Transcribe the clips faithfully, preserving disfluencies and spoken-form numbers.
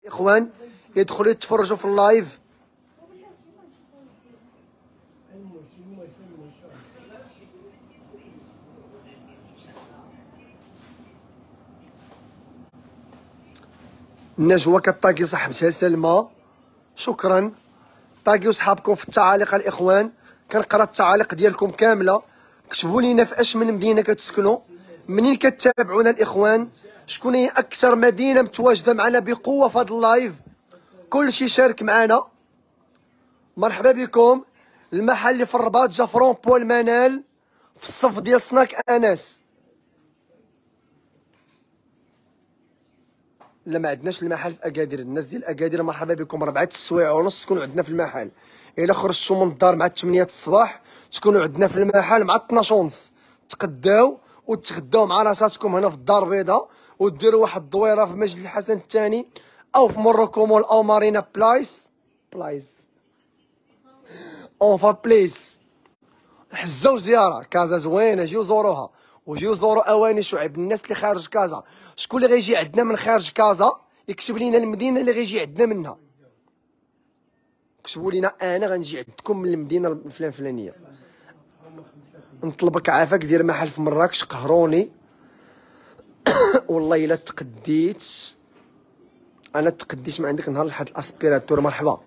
اخوان يدخلوا يتفرجوا في اللايف. النجوى كطاقي صاحبتها سلمى، شكرا. طاقيو صحابكم في التعاليق الاخوان، كنقرا التعاليق ديالكم كامله. كتبوا لينا في اش من مدينه كتسكنوا، منين كتابعونا الاخوان، شكون هي اكثر مدينه متواجده معنا بقوه في هذا اللايف. كلشي شارك معنا. مرحبا بكم. المحل اللي في الرباط جا فرون بول منال في الصف ديال سناك انس. لا ما عندناش المحل في اكادير. الناس ديال اكادير مرحبا بكم. ربعة السوايع ونص تكونوا عندنا في المحل. الا خرجتوا من الدار مع ثمانية الصباح تكونوا عندنا في المحل مع اثناش ونص. تقداو وتغداو مع راساتكم هنا في الدار البيضاء، وديروا واحد الدويره في مسجد الحسن الثاني او في موروكو مول او مارينا بلايس بلايس اونفا بليس. حزه زياره كازا زوينه، جيو زوروها وجيو زوروا اواني شعيب. الناس اللي خارج كازا، شكون اللي غيجي عندنا من خارج كازا يكتب لينا المدينه اللي غيجي عندنا منها. كتبوا لينا انا غنجي عندكم من المدينه الفلان فلانيه. نطلبك عافاك دير محل في مراكش قهروني. والله الا تقديت انا تقديت ما عندك نهار لحد الاسبيراتور. مرحبا.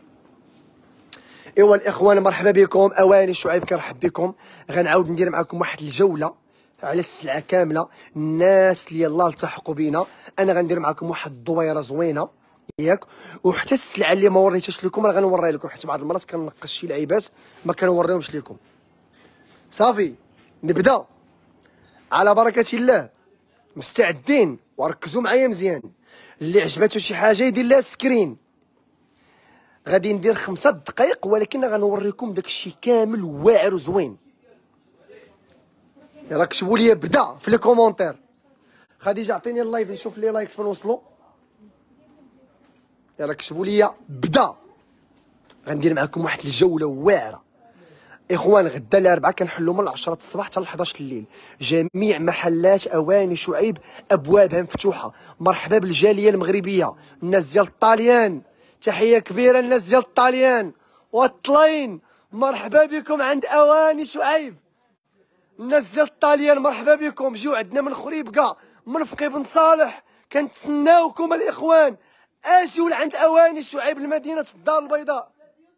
ايوا الاخوان مرحبا بكم. اواني شعيب كنرحب بكم. غنعاود ندير معكم واحد الجوله على السلعه كامله. الناس اللي يلاه التحقوا بينا انا غندير معكم واحد الدويره زوينه ياك، وحتى السلعه اللي ما وريتهاش لكم راه غنوريها لكم، حيت بعض المرات كنقص شي لعيبات ما كنوريهمش لكم. صافي نبدا على بركه الله. مستعدين وركزوا معايا مزيان. اللي عجباتو شي حاجه يدير لها سكرين. غادي ندير خمسة دقائق ولكن غنوريكم داكشي كامل واعر وزوين. يلا كتبوا لي بدا في لي كومونتير. خديجه عطيني اللايف نشوف لي لايك فين وصلوا. يلا كتبوا لي بدا. غندير معكم واحد الجوله واعره اخوان. غدا الاربعاء كنحلوا من عشرة الصباح حتى ل حداش الليل. جميع محلات اواني شعيب ابوابها مفتوحه. مرحبا بالجاليه المغربيه، الناس ديال الطاليان، تحيه كبيره الناس ديال الطاليان والطلاين. مرحبا بكم عند اواني شعيب. الناس ديال الطاليان مرحبا بكم. جيو عندنا من خريبكا من فقي بن صالح، كنتسناوكم الاخوان. اجيو لعند اواني شعيب لمدينه الدار البيضاء.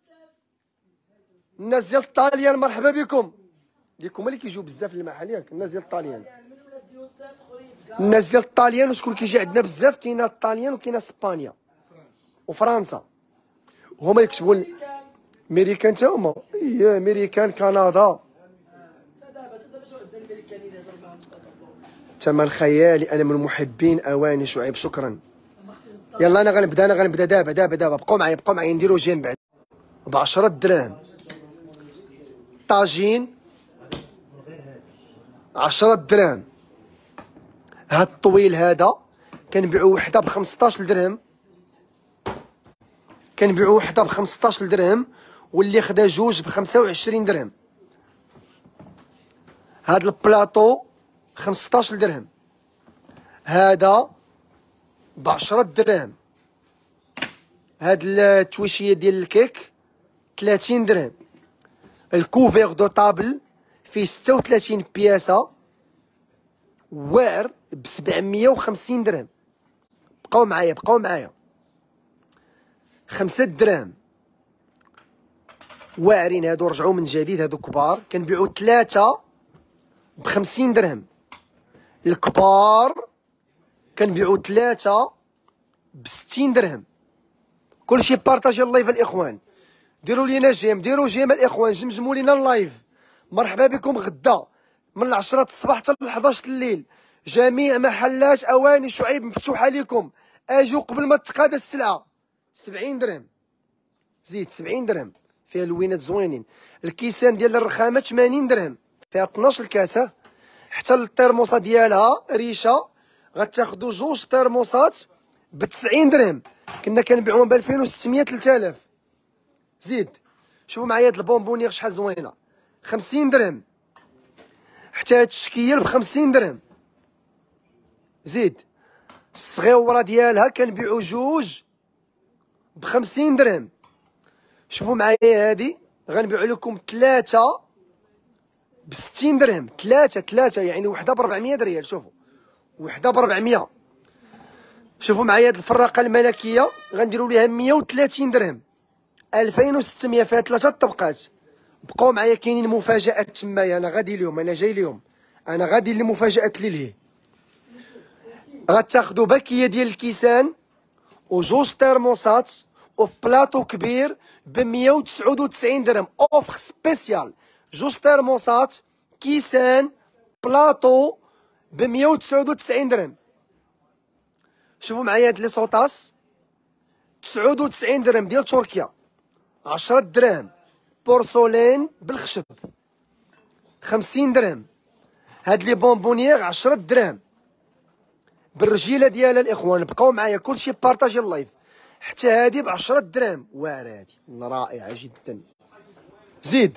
الناس ديال الطاليان مرحبا بكم. ديكم اللي كيجيو بزاف للمحل ياك. الناس ديال الطاليان الناس ديال الطاليان وشكون كيجي عندنا بزاف؟ كاينه الطاليان وكاينه اسبانيا وفرنسا. هما يكتبوا ميريكان حتى هما. اييه ميريكان كندا. ثمن خيالي. انا من محبين اواني شعيب. شكرا. يلا انا غنبدا انا غنبدا دابا دابا دابا. بقوا معايا بقوا معايا نديرو جيم بعد ب عشرة دراهم. طاجين عشرة دراهم. هاد الطويل هذا كنبيعو وحده ب خمسطاش درهم. كنبيعو وحده ب خمسطاش درهم، واللي خدا جوج ب خمسة وعشرين درهم. هاد البلاطو خمسطاش درهم. هذا ب عشرة دراهم. هاد التويشيه ديال الكيك ثلاثين درهم. الكوفيغ دو طابل فيه ستة وثلاثين بياسه واعر ب سبعمية وخمسين درهم. بقاو معايا بقاو معايا. خمسة دراهم واعرين هادو. رجعوا من جديد هادو كبار. كنبيعوا ثلاثة بخمسين درهم. الكبار كنبيعوا ثلاثة بستين درهم. كلشي بارطاجي اللايف الاخوان. ديروا لينا جيم ديروا جيم الاخوان. جمجموا لينا اللايف. مرحبا بكم غدا من عشرة الصباح حتى ل حداش الليل. جميع محلات اواني شعيب مفتوحه لكم. اجيو قبل ما تقاد السلعه. سبعين درهم زيد سبعين درهم. فيها لوينات زوينين. الكيسان ديال الرخامه ثمانين درهم. فيها اثناش الكاسه. حتى الترموسه ديالها ريشه غتاخدوا جوج ترموسات ب تسعين درهم. كنا كنبيعوهم ب ألفين وستمية ثلاثة آلاف. زيد شوفوا معايا هاد البونبونيير شحال زوينه. خمسين درهم. حتى هاد الشكيل ب خمسين درهم. زيد الصغيوره ديالها كنبيعو جوج ب خمسين درهم. شوفوا معايا هادي غنبيعو لكم ثلاثة ب ستين درهم. ثلاثة ثلاثة يعني وحدة ب أربعمية ريال. شوفوا وحدة ب أربعمية. شوفوا معايا هاد الفراقة الملكية غنديرو ليها مية وثلاثين درهم. ألفين وستمية فيها ثلاثة طبقات. بقاو معايا كاينين مفاجآت تمايا. أنا غادي اليوم أنا جاي اليوم أنا غادي لمفاجآت للهي. غتاخدو باكية ديال الكيسان وجوج ترموسات وبلاطو كبير ب مية وتسعود وتسعين درهم. اوفر سبيسيال. جوج ترموسات كيسان بلاطو ب مية وتسعود وتسعين درهم. شوفوا معايا هاد لي سوطاس تسعود وتسعين درهم ديال تركيا. عشرة دراهم. بورسولين بالخشب خمسين درهم. هاد لي بونبونيير عشرة دراهم بالرجيله ديالها. الاخوان بقاو معايا كلشي بارطاجي اللايف. حتى هادي بعشرة دراهم. واعره هادي رائعه جدا. زيد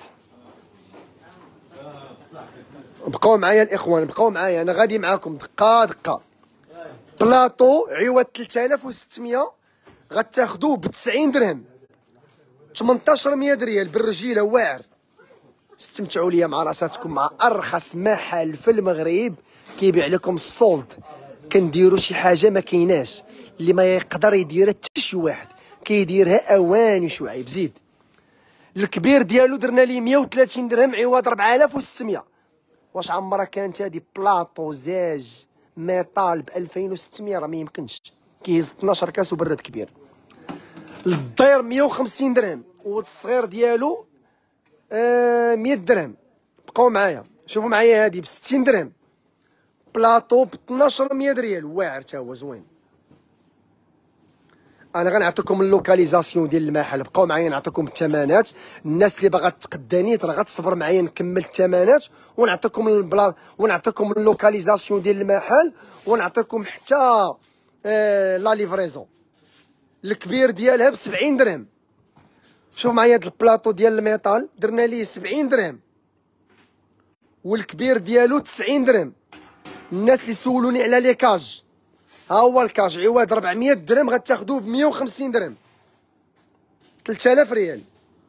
بقاو معايا الاخوان بقاو معايا انا غادي معاكم دقه دقه. بلاطو عوض ثلاثة آلاف وستمية غتاخدوه ب تسعين درهم. ثمنطاش مية ريال بالرجيله واعر. استمتعوا ليا مع راساتكم مع ارخص محل في المغرب كيبيع لكم السولد. كنديروا شي حاجه ما كايناش اللي ما يقدر يديرها حتى شي واحد. كيديرها اواني شعيب. زيد الكبير ديالو درنا ليه مية وثلاثين درهم عوض أربعة آلاف وستمية. واش عمرها كانت هادي بلاطو زاج ميطال ب ألفين وستمية؟ راه ما يمكنش. كيهز اثناش كاس وبراد كبير. الداير مية وخمسين درهم والصغير ديالو آه مية درهم. بقاو معايا شوفوا معايا هادي ب ستين درهم. بلاطو ب اثناش مية ريال واعر تا هو زوين. انا غنعطيكم اللوكاليزاسيون ديال المحل. بقاو معايا نعطيكم الثمنات. الناس اللي باغا تقداني راه غتصبر معايا نكمل الثمنات ونعطيكم البلا ونعطيكم اللوكاليزاسيون ديال المحل ونعطيكم حتى آه لا ليفريزون. الكبير ديالها ب سبعين درهم. شوف معايا هاد البلاطو ديال الميطال درنا ليه سبعين درهم والكبير ديالو تسعين درهم. الناس اللي سولوني على لي كاج ها هو الكاج عوض أربعمية درهم غتاخدوه ب مية وخمسين درهم. ثلاثة آلاف ريال.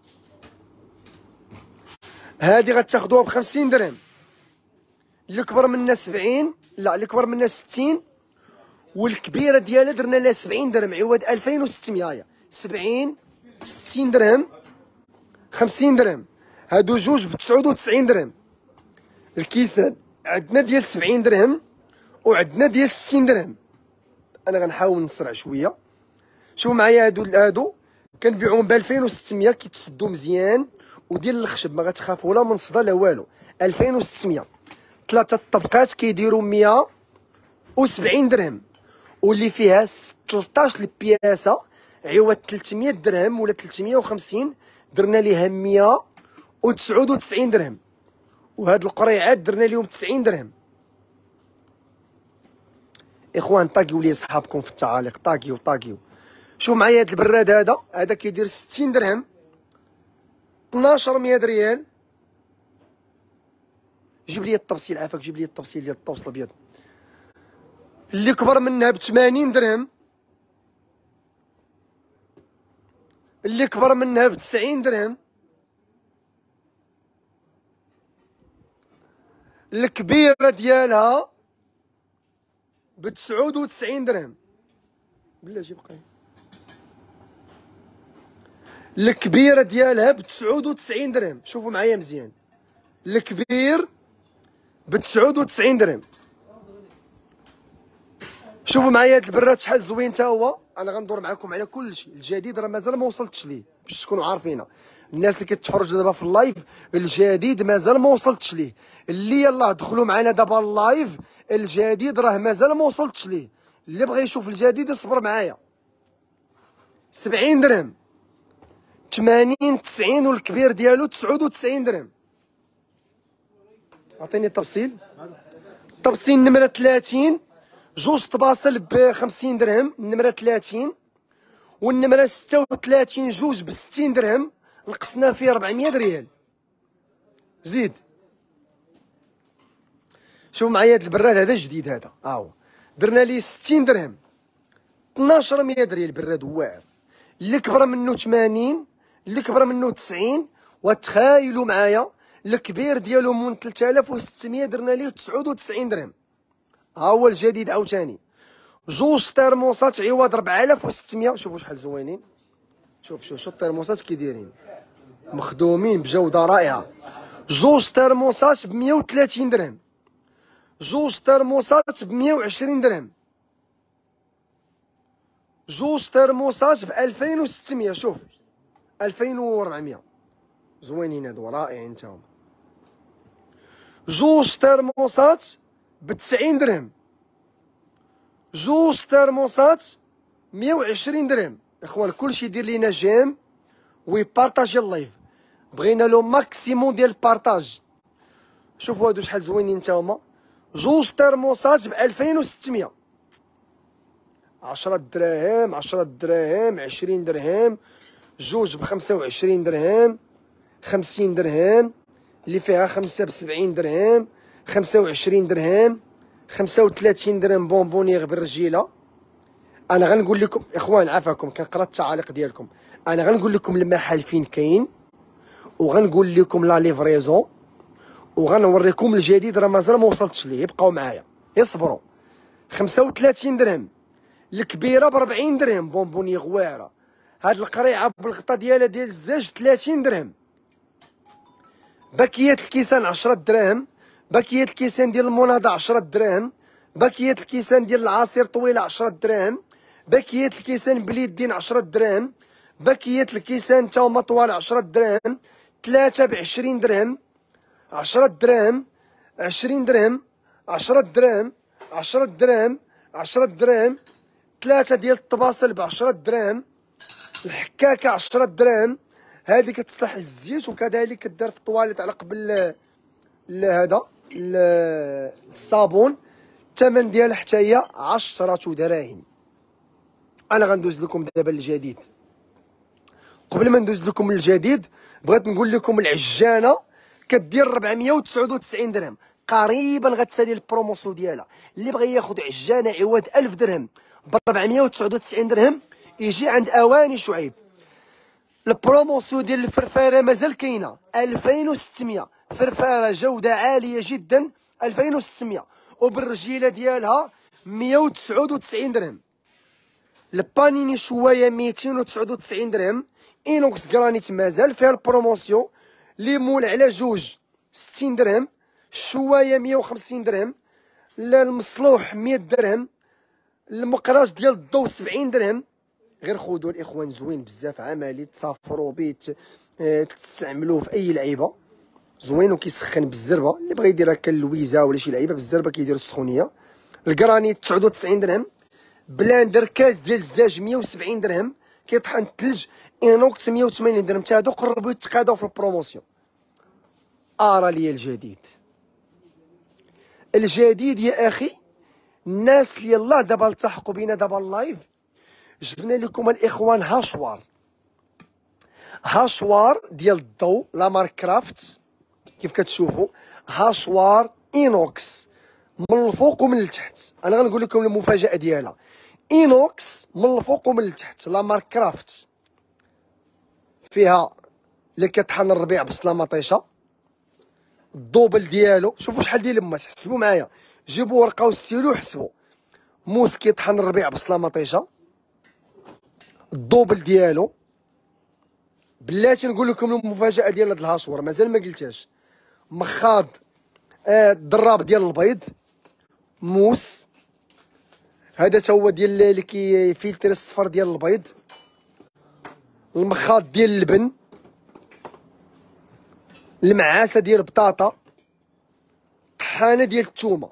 هادي غتاخدوها ب خمسين درهم. اللي كبر منا سبعين لا اللي كبر منا ستين والكبيره ديالها درنا لها سبعين درهم عوض ألفين وستمية. سبعين ستين درهم خمسين درهم. هادو جوج ب تسعود وتسعين درهم. الكيسان عندنا ديال سبعين درهم وعندنا ديال ستين درهم. انا غنحاول نسرع شويه. شوفوا معايا هادو هادو كنبيعوهم ب ألفين وستمية كيتسدوا مزيان وديال الخشب ما غتخافوا لا من صدى لا والو. ألفين وستمية. ثلاثه طبقات كيديروا مية وسبعين درهم واللي فيها ثلاطاش البياسه عوض ثلاثمية درهم ولا ثلاثمية وخمسين درنا ليها مية وتسعود وتسعين درهم. وهاد القريعات درنا ليهم تسعين درهم. اخوان طاقيو لي صحابكم في التعاليق. طاقيو طاقيو. شوف معايا هاد البراد هذا هذا كيدير ستين درهم. اثناش مية ريال. جيب لي التفصيل عافاك جيب لي التفصيل ديال الطوس الابيض. اللي كبر منها ب ثمانين درهم. اللي كبر منها ب تسعين درهم. الكبيره ديالها ب تسعود وتسعين درهم. بلا جيب قاي. الكبيره ديالها ب تسعود وتسعين درهم. شوفوا معايا مزيان. الكبير ب تسعود وتسعين درهم. شوفوا معايا هاد البراد شحال زوين تا هو. انا غندور معكم على كلشي. الجديد راه مازال ما وصلتش ليه باش تكونوا عارفينه. الناس اللي كتفرج دابا في اللايف الجديد مازال ما وصلتش ليه. اللي يلاه دخلوا معنا دابا اللايف الجديد راه مازال ما وصلتش ليه. اللي بغى يشوف الجديد يصبر معايا. سبعين درهم ثمانين تسعين والكبير ديالو تسعود وتسعين درهم. عطيني التفصيل. التفصيل نمره ثلاثين جوج طباصل ب خمسين درهم. النمره ثلاثين والنمره ستة وثلاثين جوج ب ستين درهم نقصنا فيه أربعمية ريال. زيد شوف معايا هاد البراد هذا جديد هذا ها هو درنا ليه ستين درهم. اثناش مية ريال براد واعر اللي كبر منه ثمانين، اللي كبر منه تسعين. وتخايلوا معايا الكبير ديالو من ثلاثة آلاف وستمية درنا ليه تسعة وتسعين درهم. ها هو الجديد عاوتاني. جوج ترموسات عوض أربعة آلاف وستمية. شوفوا شحال زوينين. شوف شوف شوف الترموسات كي دايرين، مخدومين بجوده رائعه. جوج ترموسات ب مية وثلاثين درهم، جوج ترموسات ب مية وعشرين درهم، جوج ترموسات ب ألفين وستمية. شوف ألفين وأربعمية. زوينين هادو رائعين تاهما. جوج ترموسات ب تسعين درهم، جوج ترموسات مية وعشرين درهم. اخوان كلشي يدير لينا جيم ويبارطاجي اللايف، بغينا لو ماكسيموم ديال البارطاج. شوفوا هادو شحال زوينين نتاهما. جوج ترموسات ب ألفين وستمية. عشرة دراهم، عشرة دراهم، عشرين درهم، جوج ب خمسة وعشرين درهم، خمسين درهم، اللي فيها خمسة ب سبعين درهم، خمسة وعشرين درهم، خمسة وثلاثين درهم بونبونيغ بالرجيله. انا غنقول لكم اخوان عافاكم كنقرا التعاليق ديالكم. انا غنقول لكم المحل فين كاين، وغنقول لكم لا ليفريزون، وغنوريكم الجديد راه مازال ما وصلتش ليه. بقاو معايا اصبروا. خمسة وثلاثين درهم الكبيره ب أربعين درهم بونبونيغ واعره. هاد القريعه بالغطا ديالها ديال الزاج ثلاثين درهم. باكيات الكيسان عشرة دراهم، باكيات الكيسان ديال المناضه عشرة دراهم، باكيات الكيسان ديال العصير طويله عشرة دراهم، باكيات الكيسان باليدين عشرة دراهم، باكيات الكيسان تا هما طوال عشرة دراهم، ثلاثه ب عشرين درهم، عشرة دراهم، عشرين درهم، عشرة دراهم، عشرة دراهم، عشرة دراهم، ثلاثه ديال الطباصل ب عشرة دراهم، الحكاكه عشرة دراهم. هذه كتصلح للزيت وكذلك كدار في الطواليت على قبل هذا الصابون. الثمن ديالها حتى هي عشرة دراهم. انا غندوز لكم دابا الجديد. قبل ما ندوز لكم الجديد بغيت نقول لكم العجانه كدير أربعمية وتسعة وتسعين درهم. قريبا غتسالي البروموسيون ديالها. اللي بغى ياخذ عجانه عوض ألف درهم ب أربعمية وتسعة وتسعين درهم يجي عند اواني شعيب. البروموسيون ديال الفرفاره مازال كاينه ألفين وستمية. فرفاره جوده عاليه جدا ألفين وستمية، وبالرجيله ديالها مية وتسعة وتسعين درهم. البانيني شويه ميتين وتسعة وتسعين درهم. اينوكس جرانيت مازال فيها البروموسيون. ليمون على جوج ستين درهم، شويه مية وخمسين درهم، المصلوح مية درهم، المقراج ديال الضو سبعين درهم. غير خذوا الاخوان زوين بزاف، عملي تسافروا به تستعملوه في اي لعيبه. زوين وكيسخن بالزربه. اللي بغى يدير هكا اللويزه ولا شي لعيبه بالزربه كيدير السخونيه. الكرانيت تسعة وتسعين درهم. بلاندر كاس ديال الزاج مية وسبعين درهم كيطحن الثلج. اينوكس مية وثمانين درهم. حتى هادو قربوا يتقاداو في البروموسيون. ارى لي الجديد. الجديد يا اخي الناس اللي يلاه دابا التحقوا بينا دابا اللايف. جبنا لكم الاخوان هاشوار، هاشوار ديال الضو لا مارك كرافت كيف كتشوفوا. هاشوار اينوكس من الفوق ومن التحت. انا غنقول لكم المفاجاه ديالها. اينوكس من الفوق ومن التحت لا مارك كرافت. فيها اللي كطحن الربيع بصله مطيشه. الدوبل ديالو شوفوا شحال ديال الماس. حسبوا معايا، جيبوا ورقه وستيلو وحسبوا. موس كيطحن الربيع بصله مطيشه. الدوبل ديالو بلاتي نقول لكم المفاجاه ديال هاد الهاشور مازال ما قلتهاش. مخاض آه الضراب ديال البيض. موس هذا تا هو ديال اللي كيفلتر الصفر ديال البيض. المخاض ديال اللبن. المعاسه ديال البطاطا. طحانه ديال الثومه.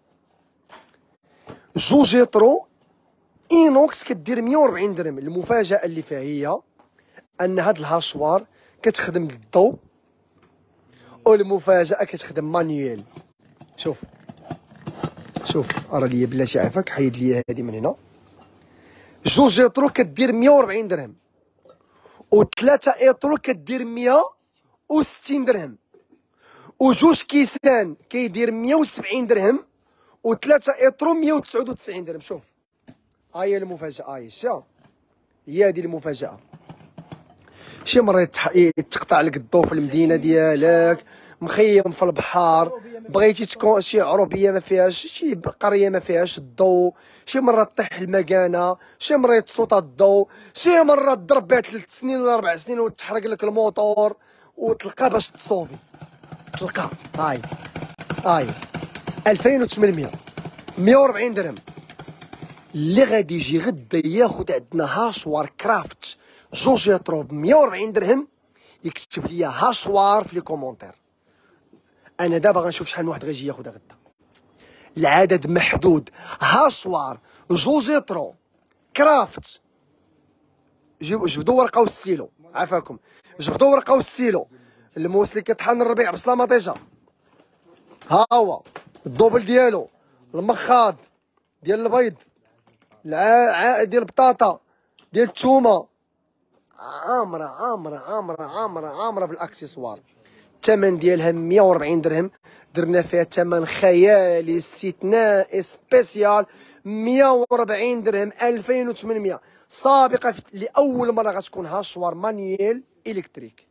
جوج يطرو اينوكس كدير مية وأربعين درهم. المفاجاه اللي فيها هي ان هاد الهاشوار كتخدم بالضو، والمفاجاه كتخدم مانيوال. شوف شوف ارى ليا بلاتي عافاك حيد ليا هادي من هنا. جوج ايطرو كدير مية وأربعين درهم، وثلاثه ايطرو كدير مية وستين درهم، وجوج كيسان كيدير مية وسبعين درهم، وثلاثه ايطرو مية وتسعة وتسعين درهم. شوف ها هي المفاجاه. هاي شا هي هذه المفاجاه. شي مره يتح... يتقطع لك الضو في المدينه ديالك، مخيم في البحر، بغيتي تكون شي عروبيه ما فيهاش، شي قريه ما فيهاش الضو، شي مره طيح المكانه، شي مره يتصوت الضو، شي مره تضرب بها ثلاث سنين ولا اربع سنين وتحرق لك الموتور وتلقى باش تصوفي، تلقى هاي هاي ألفين وثمنمية مية وأربعين درهم. اللي غادي يجي غدا ياخد عندنا هاشوار كرافت جوج يطرو ب مية وأربعين درهم يكتب لي هاشوار في لي كومونتير. انا دابا غنشوف شحال من واحد غيجي ياخدها غدا. العدد محدود. هاشوار جوج يطرو كرافت. جيبوا جبدوا ورقه وستيلو، عافاكم، جبدوا ورقه وستيلو. الموسلي كطحن الربيع بصلا مطيشه، ها هو الدوبل ديالو، المخاض ديال البيض، الع ديال البطاطا، ديال الثومه، عامره عامره عامره عامره عامره بالاكسسوار. الثمن ديالها مية وأربعين درهم، درنا فيها ثمن خيالي استثنائي سبيسيال مية وأربعين درهم ألفين وثمنمية. سابقه لاول مره غتكون هاشوار مانييل الكتريك.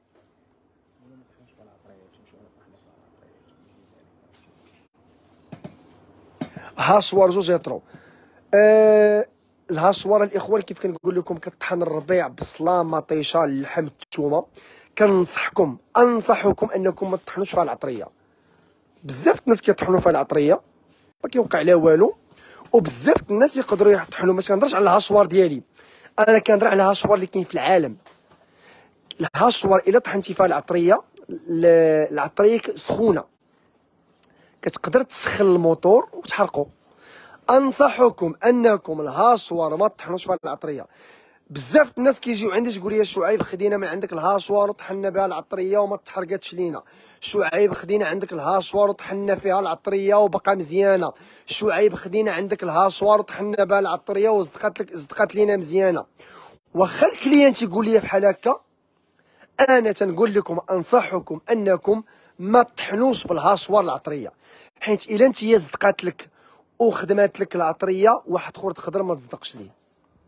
هاشوار جوج يطرو. أه الهاشوار الاخوان كيف كنقول لكم كطحن الربيع بصله مطيشه اللحم الثومه. كننصحكم انصحكم انكم ما تطحنوش فيها العطريه. بزاف الناس كيطحنوا فيها العطريه ما كيوقع لها والو، وبزاف الناس يقدروا يطحنوا. ما كنهضرش على الهاشوار ديالي، انا كنهضر على الهاشوار اللي كاين في العالم. الهاشوار الا طحنتي فيها العطريه، العطريه سخونه كتقدر تسخن الموتور وتحرقو. انصحكم انكم الهاشوار ما تطحنوش فيها العطريه. بزاف الناس كيجيو عندي تقول لي شعيب خدينا من عندك الهاشوار وطحنا بها العطريه وما تحرقتش لينا. شعيب خدينا عندك الهاشوار وطحنا فيها العطريه وبقى مزيانه. شعيب خدينا عندك الهاشوار وطحنا بها العطريه وصدقات لك صدقات لينا مزيانه. واخا الكليانت يقول لي بحال هكا، انا تنقول لكم انصحكم انكم ما تطحنوش بالهاشوار العطريه، حيت الا انت هي صدقات لك وخدمات لك العطريه واحد اخر تقدر ما تصدقش ليه.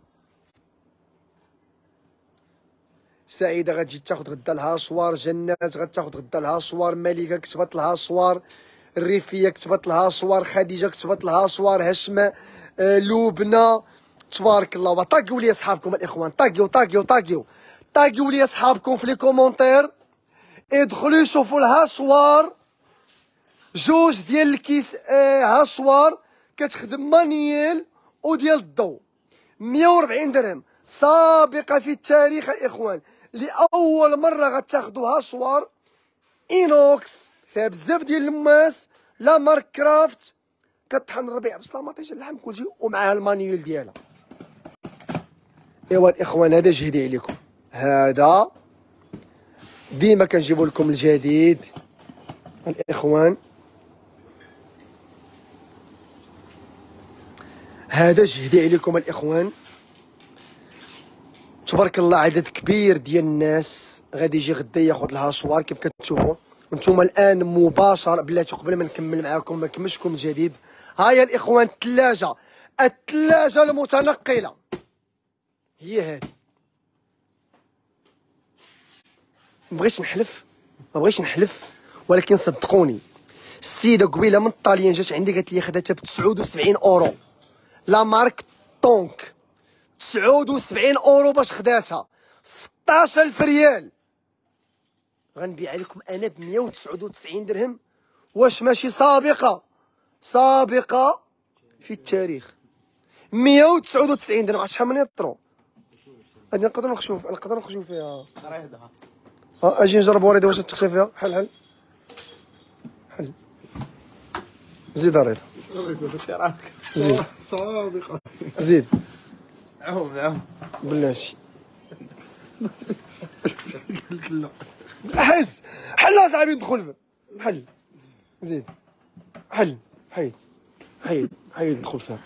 سعيده غتجي تاخذ غدا الهاشوار، جنات غتاخذ غدا الهاشوار، ملكه كتبت الهاشوار، الريفيه كتبت الهاشوار، خديجه كتبت الهاشوار، هشمه، آه، لبنى، تبارك الله. طاقيو لي اصحابكم الاخوان، طاقيو طاقيو طاقيو طاقيو لي اصحابكم في لي كومونتير. ادخلوا شوفوا الهاشوار جوج ديال الكيس. آه هاشوار كتخدم مانييل وديال الضو، مية وأربعين درهم. سابقه في التاريخ الاخوان، لاول مره غتاخذوا هاشوار اينوكس فيها بزاف ديال الماس، لا مارك كرافت، كطحن الربيع بصلا مطيش اللحم كلشي ومعها المانيول ديالها. ايوا الاخوان هذا جهدي عليكم، هذا ديما كنجيبوا لكم الجديد الاخوان. هذا جهدي عليكم الاخوان. تبارك الله عدد كبير ديال الناس غادي يجي غدا ياخذ الهاشوار كيف كتشوفوا انتم الان مباشر. بلاتي قبل ما نكمل معاكم ما نكملش لكم الجديد، ها هي الاخوان الثلاجه، الثلاجه المتنقله هي هذه. ما بغيتش نحلف ما بغيتش نحلف ولكن صدقوني، السيده قبيله من الطاليان جات عندي قالت لي خداتها ب تسعة وسبعين اورو، لا مارك طونك، تسعة وسبعين اورو باش خداتها، ستطاش ألف ريال. غنبيع لكم انا ب مية وتسعة وتسعين درهم. واش ماشي سابقه سابقه في التاريخ؟ مية وتسعة وتسعين درهم. شحال من يطرو غادي نقدروا نخشوا نقدروا نخشوا فيها. ها اجي نجربوا ريضه واش تخشى فيها. حل حل حل زيد ريضه زيد صادقه زيد عوم عوم بلاتي حس حل اصاحبي ندخل فيه. حل زيد حل حيد حيد حيد ندخل فيها.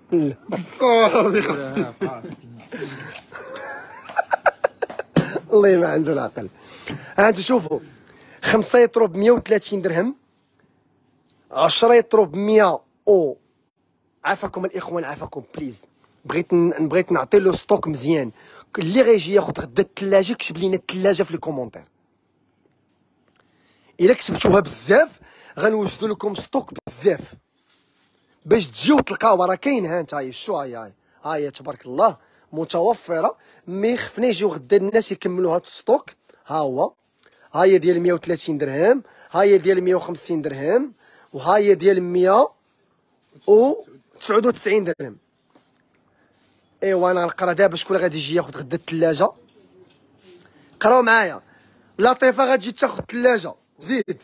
الله ما عنده العقل. ها انت شوفوا، خمسة يطرو ب مية وثلاثين درهم، عشرة يطرو ب مية او عافاكم الاخوان عافاكم بليز. بغيت بغيت نعطي له ستوك مزيان. اللي غيجي ياخذ غدا الثلاجه كتب لينا الثلاجه في لي كومونتير. الا كتبتوها بزاف غنوجدوا لكم ستوك بزاف باش تجيو تلقاو. راه كاين ها انت، هاي شو هاي هاي هاي تبارك الله متوفره. مي خفنا يجيو غدا الناس يكملوا هاد الستوك. ها هو، ها هي ديال مية وثلاثين درهم، ها هي ديال مية وخمسين درهم، وها هي ديال مية وتسعة وتسعين درهم. ايوا انا غنقرا دابا شكون غادي يجي ياخذ غدا الثلاجه. قراو معايا. لطيفه غتجي تاخذ الثلاجه. زيد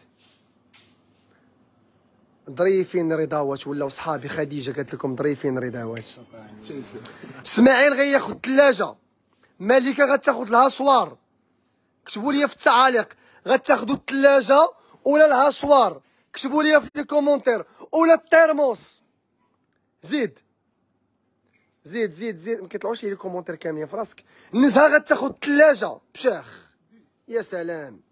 ظريفين رضاوات ولاو صحابي. خديجه قالت لكم ظريفين رضاوات. اسماعيل غياخذ الثلاجه. مالكه غتاخذ الهاشوار. كتبوا لي في التعاليق غتاخذوا الثلاجه ولا الهاشوار. كتبوا لي في لي كومونتير ولا الترموس. زيد زيد زيد زيد ما كيطلعوش لي كومونتير كاملين في راسك. النزهه غتاخذ الثلاجه بشاخ. يا سلام.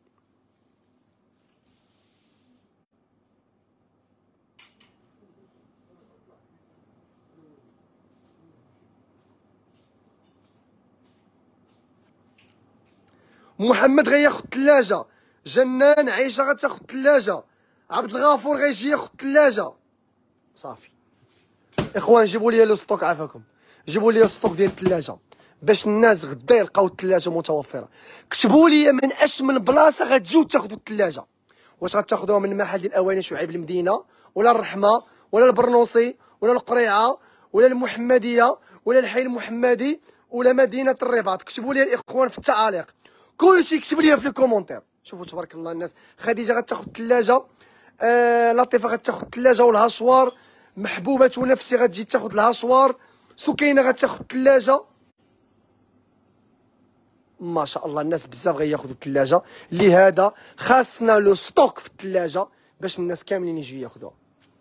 محمد غياخذ الثلاجه. جنان عيشه غتاخذ الثلاجه. عبد الغفور غيجي ياخذ الثلاجه. صافي اخوان جيبوا لي لو ستوك عافاكم. جيبوا لي ستوك ديال الثلاجه باش الناس غدا يلقاو الثلاجه متوفره. كتبوا لي من اش من بلاصه غتجيو تاخذوا الثلاجه. واش غتاخذوها من المحل ديال الاواني شعيب المدينه ولا الرحمه ولا البرنوصي ولا القريعه ولا المحمديه ولا الحي المحمدي ولا مدينه الرباط؟ كتبوا لي الاخوان في التعاليق. كلشي كتب لي في لي كومونتير. شوفوا تبارك الله الناس. خديجه غتاخذ الثلاجه، آه لطيفه غتاخذ الثلاجه والهاشوار، محبوبه ونفسي غتجي تاخذ الهاشوار، سكينه غتاخذ الثلاجه. ما شاء الله الناس بزاف غياخذوا الثلاجه. لهذا خاصنا لو ستوك في الثلاجه باش الناس كاملين يجيو ياخذوها.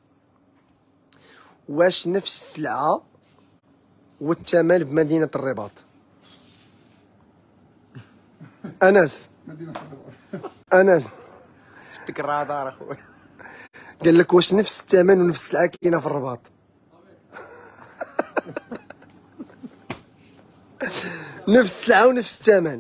واش نفس السلعه والثمن بمدينه الرباط؟ انس انس شتك الرادار اخويا. قال لك واش نفس الثمن ونفس السلعه كاينه في الرباط؟ نفس السلعه ونفس الثمن.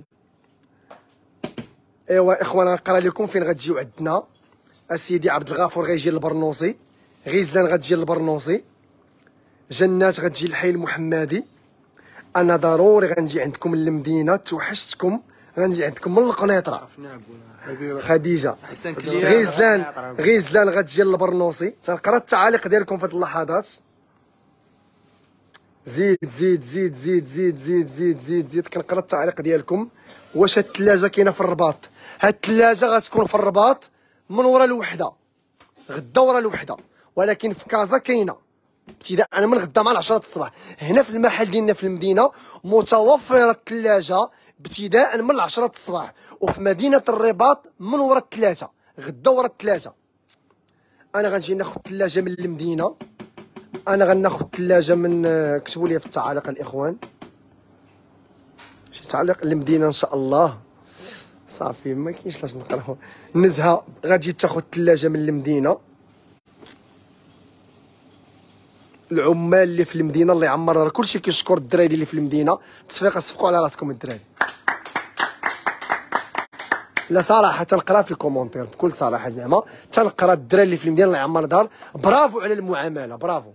ايوا اخوان غنقرا لكم فين غتجيو عندنا. اسيدي عبد الغفور غيجي للبرنوصي، غيزلان غتجي للبرنوصي، جنات غتجي للحي المحمدي. انا ضروري غنجي عندكم للمدينه، توحشتكم. غنجي عندكم من القنيطره. خديجه غيزلان غيزلان غتجي للبرنوصي. تنقرا التعاليق ديالكم في هاد اللحظات. زيد زيد زيد زيد زيد زيد زيد زيد زيد كنقرا التعليق ديالكم. واش هاد الثلاجه كاينه في الرباط؟ هاد الثلاجه غتكون في الرباط من ورا الوحده، غدا ورا الوحده، ولكن في كازا كاينه ابتداء من غدا مع العشرة الصباح. هنا في المحل ديالنا في المدينه متوفره الثلاجه ابتداء من العشرة الصباح، وفي مدينه الرباط من ورا الثلاثه، غدا ورا الثلاثه. انا غنجي ناخذ الثلاجه من المدينه. انا غناخذ الثلاجه من، كتبوا لي في التعاليق الاخوان شي تعليق المدينه ان شاء الله. صافي ما كاينش لاش نقراو. نزهه غادي تاخذ الثلاجه من المدينه. العمال اللي في المدينه الله يعمر راه كلشي كيشكر الدراري اللي في المدينه. تصفيقه صفقوا على راسكم الدراري. لا صراحه تنقرا في الكومونتير بكل صراحه، زعما تنقرا الدراري اللي في المدينه الله يعمر دار. برافو على المعامله، برافو.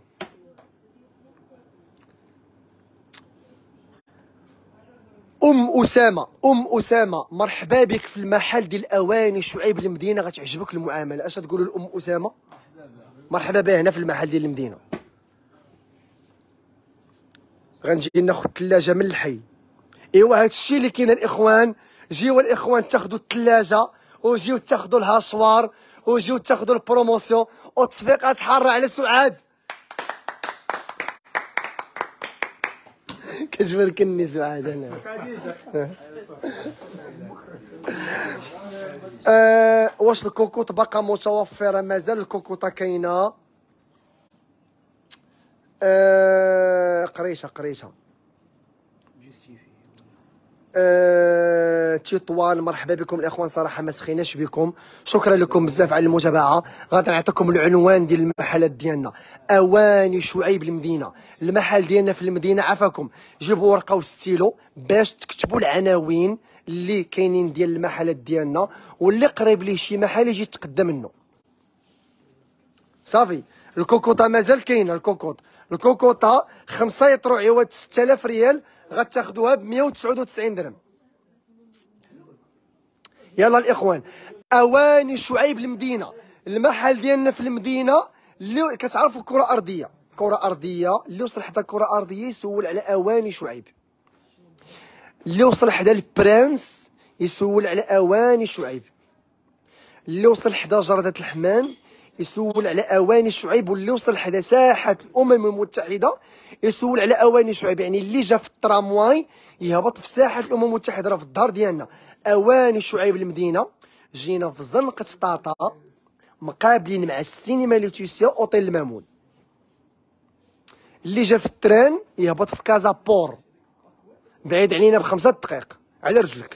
ام اسامه ام اسامه مرحبا بك في المحل ديال الاواني شعيب المدينه. غتعجبك المعامله. اش تقولوا لام اسامه؟ مرحبا بها هنا في المحل ديال المدينه. غنجي ناخذ الثلاجه من الحي. ايوا هادشي اللي كاين الاخوان. جيو الاخوان تاخذوا الثلاجه وجيو تاخذوا الهاشوار وجيو تاخذوا البروموسيون والتصفيقات حاره على سعاد. كتبركني سعاد انا. آه واش الكوكوط باقا متوفره؟ مازال الكوكوطه كاينه. آه قريشه قريشه. آه آه تيطوان. مرحبا بكم الاخوان، صراحه ما سخيناش بكم، شكرا لكم بزاف على المتابعه. غادي نعطيكم العنوان ديال المحلات ديالنا. اواني شعيب المدينه، المحل ديالنا في المدينه. عافاكم جيبوا ورقه وستيلو باش تكتبوا العناوين اللي كاينين ديال المحلات ديالنا، واللي قريب ليه شي محل يجي يتقدم منه. صافي. الكوكوطه مازال كاينه. الكوكوط الكوكوطه خمسة يطرو عوض ستة آلاف ريال، غتاخدوها ب مية وتسعة وتسعين درهم. يلا الاخوان، اواني شعيب المدينه، المحل ديالنا في المدينه. اللي كتعرفوا كره ارضيه، كره ارضيه اللي وصل حدا كره ارضيه يسول على اواني شعيب. اللي وصل حدا البرانس يسول على اواني شعيب. اللي وصل حدا جردة الحمام يسول على اواني شعيب. واللي وصل حدا ساحه الامم المتحده يسول على اواني شعيب. يعني اللي جا في الترامواي يهبط في ساحه الامم المتحده، راه في الدار ديالنا. اواني شعيب المدينه. جينا في زنقه طاطا مقابلين مع السينما لوتيسيا اوتيل المامون. اللي جا في التران يهبط في كازا بور، بعيد علينا بخمسة دقائق على رجلك.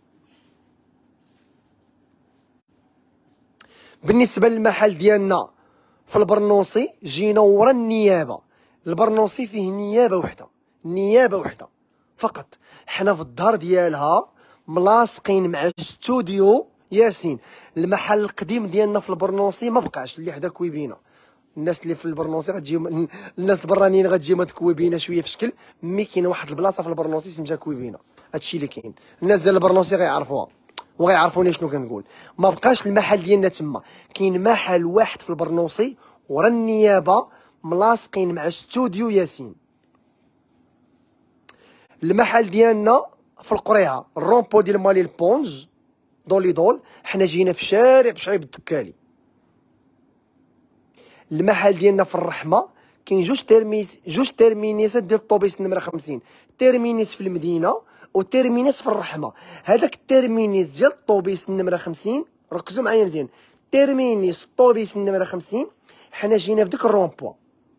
بالنسبه للمحل ديالنا في البرنوصي، جينا ورا النيابه. البرنوصي فيه نيابه وحده، نيابه وحده فقط. حنا في الظهر ديالها ملاصقين مع استوديو ياسين. المحل القديم ديالنا في البرنوصي ما بقاش، اللي حدا كويبينا. الناس اللي في البرنوصي غتجي، الناس البرانيين غتجي ما كويبينا شويه في شكل، مي كاينه واحد البلاصه في البرنوصي سميتها كويبينا. هادشي اللي كاين، الناس ديال البرنوصي غيعرفوها وغيعرفوني شنو كنقول. ما بقاش المحل ديالنا تما، كاين محل واحد في البرنوصي ورا النيابه ملاصقين مع استوديو ياسين. المحل ديالنا في القريعه، الرومبو ديال مالي البونج دولي دول. حنا جينا في شارع بشعيب الدكالي. المحل ديالنا في الرحمه، كاين جوج تيرميس جوج تيرمينيسات ديال الطوبيس نمره خمسين، تيرمينيس في المدينه وتيرمينيس في الرحمه. هذاك التيرمينيس ديال الطوبيس نمره خمسين، ركزوا معايا مزيان، تيرمينيس الطوبيس نمره خمسين حنا جينا في ديك الرومبوا.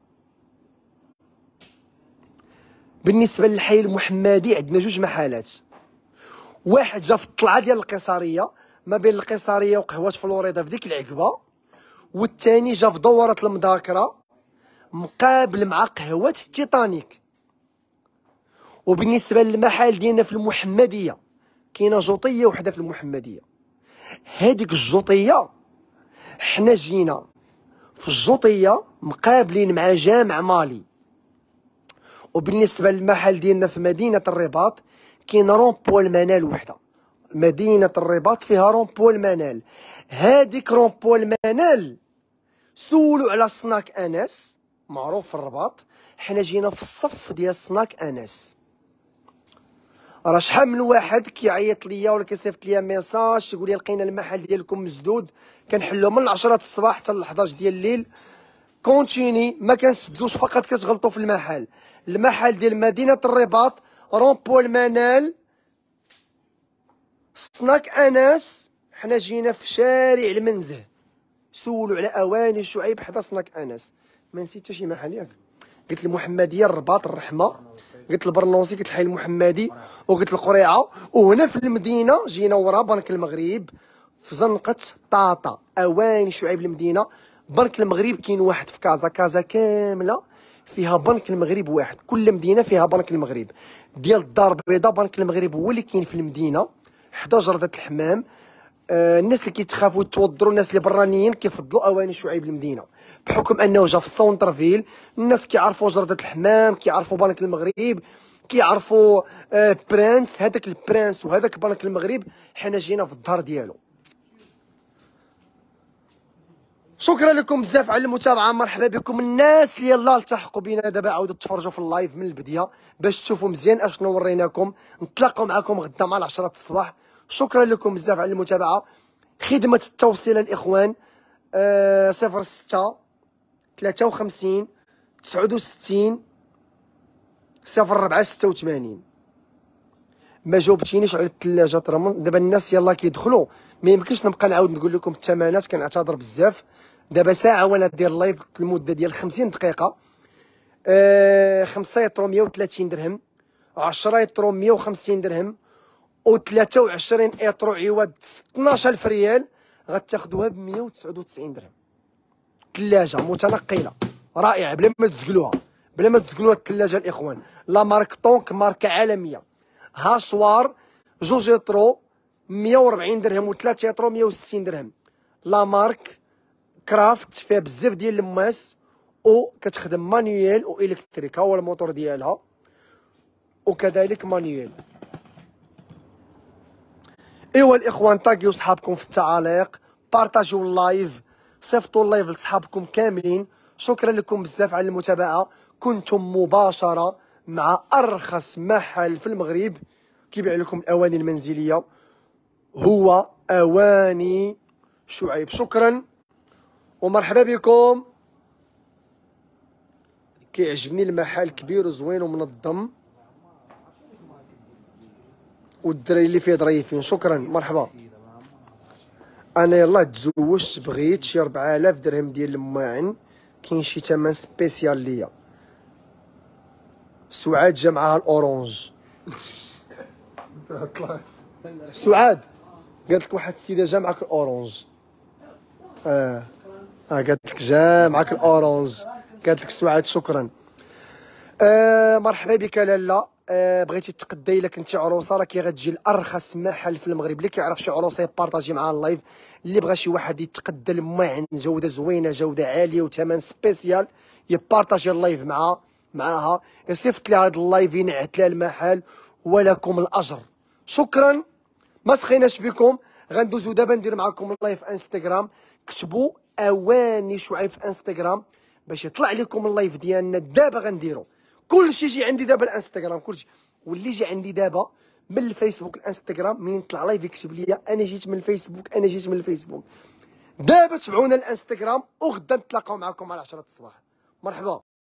بالنسبه للحي المحمدي عندنا جوج محلات، واحد جا في الطلعه ديال القيصريه ما بين القيصريه وقهوه فلوريدا في ديك العقبه، والثاني جا في دوره المذاكره مقابل مع قهوه التيتانيك. وبالنسبه للمحل ديالنا في المحمديه، كاينه جوطيه وحده في المحمديه. هذيك الجوطيه حنا جينا في الجوطيه مقابلين مع جامع مالي. وبالنسبه للمحل ديالنا في مدينه الرباط، كاين رومبو المنال وحده. مدينه الرباط فيها رومبو المنال. هذيك رومبو المنال سولوا على سناك انس، معروف في الرباط. حنا جينا في الصف ديال سناك انس. راه شحال من واحد كيعيط ليا ولا كيصيفط ليا ميساج يقول لي لقينا المحل ديالكم مسدود، كنحلو من عشرة الصباح حتى ل حداش ديال الليل. كونتيني، ما كنسدوش، فقط كتغلطوا في المحل. المحل ديال مدينه الرباط رومبو المنال سناك انس. حنا جينا في شارع المنزه. سولوا على اواني شعيب حدا سناك انس. ما نسيت حتى شي محل ياك؟ قلت المحمديه، الرباط، الرحمه، قلت البرنوصي، قلت الحي المحمدي، وقلت القريعه. وهنا في المدينه جينا ورا بنك المغرب في زنقه طاطا. اواني شعيب المدينه. بنك المغرب كاين واحد في كازا، كازا كامله فيها بنك المغرب واحد. كل مدينه فيها بنك المغرب. ديال الدار البيضاء بنك المغرب هو اللي كاين في المدينه، حدا جردة الحمام. آه الناس اللي كيتخافوا يتوضروا، الناس اللي برانيين كيفضلوا اواني شعيب المدينه بحكم انه جا في السونتر فيل. الناس كيعرفوا جردة الحمام، كيعرفوا بنك المغرب، كيعرفوا آه برانس. هذاك البرانس وهذاك بنك المغرب حنا جينا في الظهر ديالو. شكرا لكم بزاف على المتابعه. مرحبا بكم الناس اللي يلاه التحقوا بينا دابا، عاودوا تفرجوا في اللايف من البدايه باش تشوفوا مزيان اشنو وريناكم. نتلاقاو معكم غدا مع العشرة الصباح. شكرا لكم بزاف على المتابعه. خدمه التوصيل الاخوان أه صفر ستة ثلاثة وخمسين تسعة وستين صفر أربعة ستة وثمانين. ما جاوبتينيش على الثلاجه ترى. دابا الناس يلاه كيدخلوا، ما يمكنش نبقى نعاود نقول لكم الثمنات، كنعتذر بزاف. دابا ساعه وانا دير لايف المده ديال خمسين دقيقه. أه خمسة يطرو مية وثلاثين درهم، عشرة يطرو مية وخمسين درهم، و ثلاثة وعشرين اطرو عوض اثناش ألف ريال غتاخدوها ب مية وتسعة وتسعين درهم. ثلاجه متنقله رائعه بلا ما تزقلوها، بلا ما تزقلوها الثلاجه الاخوان. لا مارك طونك ماركه عالميه. هاشوار جوج اطرو مية وأربعين درهم و ثلاثة اطرو مية وستين درهم. لا مارك كرافت فيها بزاف ديال الماس و كتخدم مانيويل و الكتريك، ها هو الموتور ديالها وكذلك مانيويل. ايوا الاخوان طاقيو صحابكم في التعاليق، بارطاجيو اللايف، صيفطوا اللايف لصحابكم كاملين. شكرا لكم بزاف على المتابعه. كنتم مباشره مع ارخص محل في المغرب كيبيع لكم الاواني المنزليه، هو اواني شعيب. شكرا ومرحبا بكم. كيعجبني المحل كبير وزوين ومنظم والدراري اللي فيه ظريفين. شكرا مرحبا. انا يلاه تزوجت بغيت شي أربعة آلاف درهم ديال الماعن، كاين شي ثمن سبيسيال ليا. سعاد جا معاها الاورانج. سعاد قالت لك واحد السيده جا معاك الاورانج. اه اه قالت لك جا معاك الاورانج، قالت لك سعاد. شكرا. آه مرحبا بك لاله. آه بغيتي تقداي الا كنتي عروسه راه كي غتجي لارخص محل في المغرب. اللي كيعرف شي عروسه يبارطاجي معها اللايف. اللي بغى شي واحد يتقدى الماعن جوده زوينه جوده عاليه وثمن سبيسيال يبارطاجي اللايف مع معاها، يصيفط لها هذا اللايف ينعت لها المحل ولكم الاجر. شكرا. ما سخيناش بكم. غندوزو دابا ندير معكم اللايف انستغرام. كتبوا اواني شعيب في انستغرام باش يطلع لكم اللايف ديالنا. دابا غنديرو كلشي يجي عندي دابا الانستغرام كلشي، واللي يجي عندي دابا من الفيسبوك الانستغرام منين يطلع لايف يكتب لي انا جيت من الفيسبوك انا جيت من الفيسبوك. دابا تبعونا الانستغرام وغدا نتلاقاو معكم على عشرة الصباح. مرحبا.